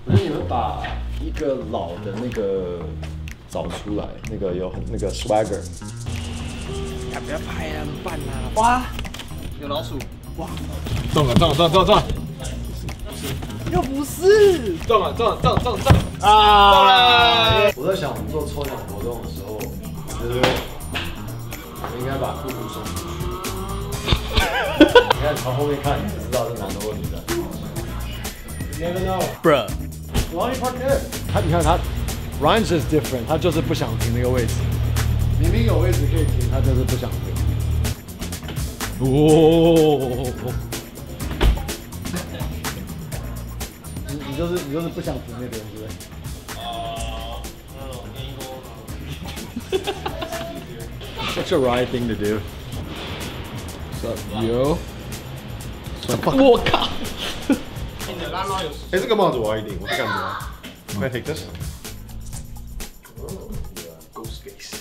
我觉得你们把一个老的那个找出来，那个有那个 swagger。 不要拍啊，怎么办啊？哇，有老鼠！哇， 中了！ 又不是！ 中了！啊！ 我在想，我们做抽奖活动的时候，我觉得我们应该把兔兔送出去。你看从后面看，你就知道是男的或女的。You never know. Bruh. Why park there? 你看他 Ryan's just different， 他就是不想停那个位置。明明有位置可以停，他就是不想停。你就是不想停那边，是不是？Such a Ryan thing to do. What's up, yo? 我靠！ 哎，这个帽子我要一顶，我是干嘛 ？Can I take this? Ghost face.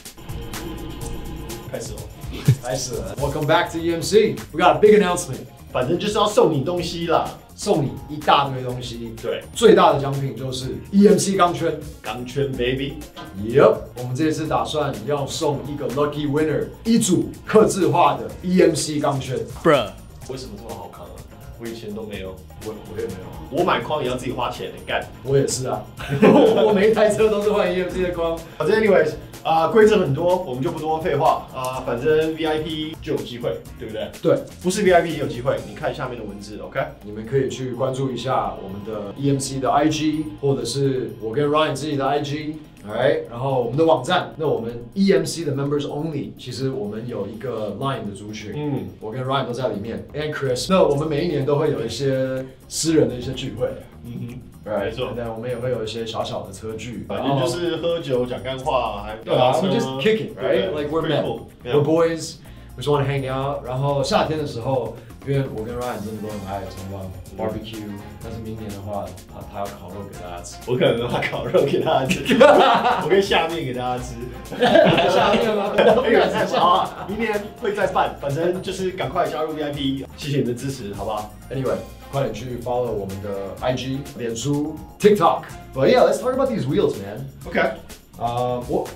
开始了。Welcome back to EMC. We got a big announcement. 反正就是要送你东西啦， 送你一大堆东西。 对， 最大的奖品就是 EMC 钢圈。 钢圈 baby。 Yep， 我们这次打算要送一个 lucky winner 一组客制化的 EMC 钢圈。 Bruh， 为什么这么好扛啊？我以前都没有， 我也没有， 我买框也要自己花钱的干。 我也是啊，我每一台车都是换 EMC 的框。 反正 anyways，规则很多，我们就不多废话反正 VIP 就有机会，对不对？ 对， 不是 VIP 也有机会，你看下面的文字 ，OK？ 你们可以去关注一下我们的 EMC 的 IG， 或者是我跟 Ryan 自己的 IG。Alright， 然后我们的网站，那我们 EMC 的 Members Only， 其实我们有一个 Line 的族群，我跟 Ryan 都在里面 ，and Chris。那我们每一年都会有一些私人的一些聚会， 没错。 那我们也会有一些小小的车聚， 反正就是喝酒讲干话，还对啊，we just kick it, right? Like we're men, we're boys, we just want to hang out。然后夏天的时候，因为我跟 Ryan 真的都很爱冲浪 barbecue， 但是明年的话，他要烤肉给大家吃。 我可能拿烤肉给大家吃，我可以下面给大家吃。 下面吗？ 好啊，明年会再办，反正就是赶快加入 VIP， 谢谢你的支持，好不好 ？Anyway， 快点去 follow 我们的 IG、脸书、TikTok。But yeah, let's talk about these wheels, man. OK， 我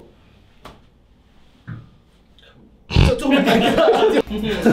这么尴尬。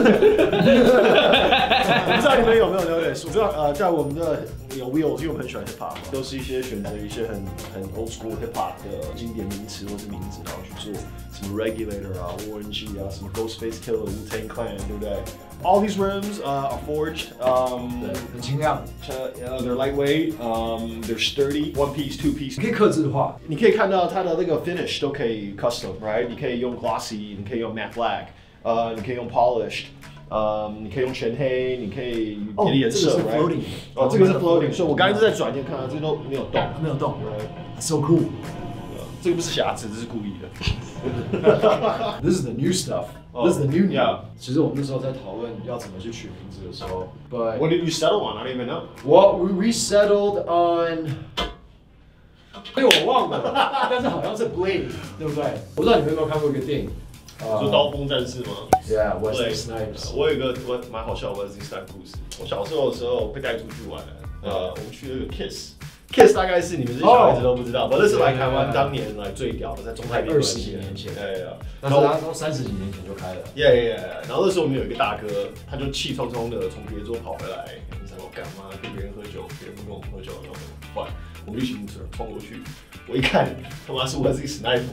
不知道你们有没有了解？我知道在我们的有 wheels， 因为我们很喜欢 hip hop， 都是一些选择一些很 old school hip hop 的经典名词或是名字，然后去做什么 regulator 啊、Warren G 啊、什么 Ghostface Killah、Wu-Tang Clan， 对不对？All these rims are forged. 很轻量， They're lightweight. They're sturdy. One piece, two piece. 你可以客制化。 你可以看到它的那个 finish 都可以 custom, right？ 你可以用 glossy， 你可以用 matte black， 你可以用 polished， 你可以用全黑，你可以别的颜色。 这个是 floating。 哦，这个是 floating， 所以我刚才一直在转，你看到这个都没有动， 没有动。So cool。 这个不是瑕疵，这是故意的。 This is the new stuff. This is the new. Yeah. 其实我们那时候在讨论要怎么去取名字的时候 ，But What did you settle on? I don't even know. What we settled on. 被我忘了，但是好像是 Blade， 对不对？我不知道你们有没有看过一个电影， 说刀锋战士吗 ？Yeah, Wesley Snipes。 我有一个蛮好笑的 Wesley Snipes 故事。我小时候的时候被带出去玩，我们去那个 Kiss。Kiss 大概是你们这些小孩子都不知道，我那是来台湾当年来最屌的，在中泰 20几年前， 对啊， 但是他都30几年前就开了。 然后那时候我们有一个大哥，他就气冲冲的从别桌跑回来，你知道我干嘛？跟别人喝酒，别人不跟我们喝酒，然后很坏，我们就一起冲过去，我一看，他妈是我自己史奈夫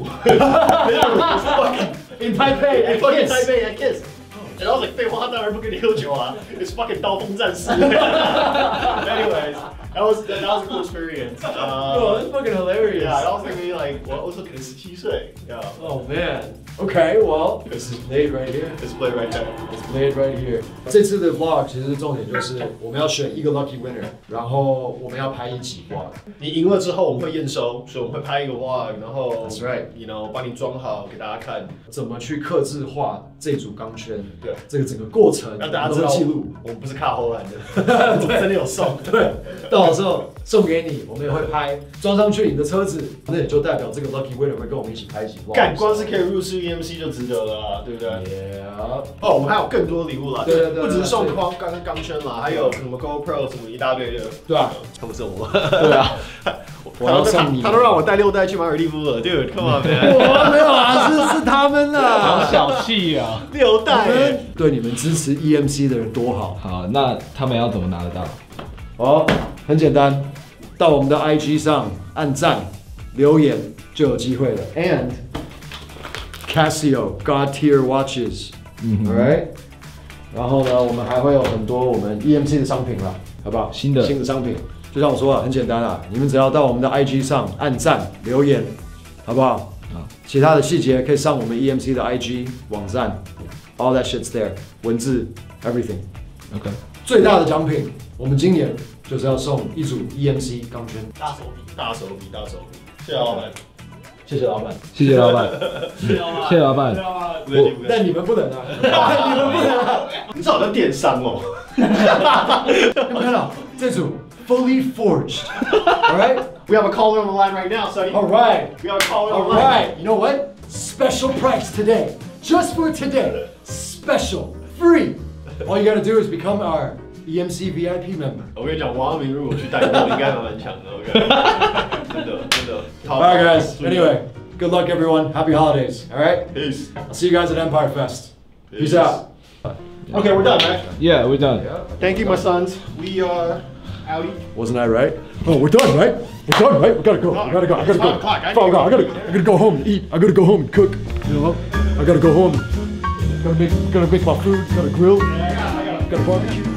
，In Taipei, at Kiss。然后 like 废话，他当然不跟你喝酒啊 ，It's fucking 刀锋战士。Anyways, that was a cool experience. Oh, that's fucking hilarious. Yeah, I was thinking like 我可能17岁。Yeah. Oh man. Okay, well, this is Blade right here. It's Blade right there. It's Blade right here. 这次的 vlog 其实重点就是我们要选一个 lucky winner， 然后我们要拍一集 vlog。 你赢了之后，我们会验收，所以我们会拍一个 vlog， 然后 That's right. you know 帮你装好给大家看。 怎么去客制化这组钢圈， 对， 这个整个过程， 让大家知道记录。 我们不是卡后来的，我们真的有送。 对，到时候送给你，我们也会拍，装上去你的车子，那也就代表这个 lucky winner 会跟我们一起拍一起 vlog。 干，光是可以入室 EMC 就值得了啊，对不对？ Yeah。 哦，我们还有更多礼物啦， 对， 不只是送钢圈啦，还有什么 GoPro 什么一大堆的， 对啊， 他们送我， 对啊，我要送你， 他都让我带6袋去马尔地夫了，Dude，come on man， 我没有啊，是他们好啊， 小气啊！ 6袋耶， 对你们支持 EMC 的人多好。 好，那他们要怎么拿得到？ 哦，很简单，到我们的 IG 上按赞、留言就有机会了。And Casio God Tier Watches，alright。然后呢，我们还会有很多我们 EMC 的商品啦，好不好？新的商品，就像我说的，很简单啦，你们只要到我们的 IG 上按赞、留言，好不好？其他的细节可以上我们 EMC 的 IG 网站 ，all that shit's there， 文字 everything。 OK， 最大的奖品，我们今年就是要送一组 EMC 钢圈， 大手笔，谢谢老板， 谢谢老板， 谢谢老板，谢谢老板。 但你们不能啊，你们不能啊， 你知道我在电商哦， 有没有看到这组 fully forged，all right， We have a caller on the line right now, Sonny. all right， We have a caller on all the line. right， you know what? Special price today, just for today, special, free. All you gotta do is become our EMC VIP member. 我跟你讲，王阿明如果去带货，应该蛮强的。OK， 真的。 All right, guys. Anyway, good luck, everyone. Happy holidays. All right. Peace. I'll see you guys at Empire Fest. Peace out. Okay, we're done, man. Yeah, we're done. Thank you, my sons. We are outie. Wasn't I right? Oh, we're done, right? We're done, right? We gotta go. I gotta go. I gotta go. 5 o'clock. I gotta go home and eat. I gotta go home and cook. You know, I gotta go home. Gotta make my food. Gotta grill. Gotta barbecue.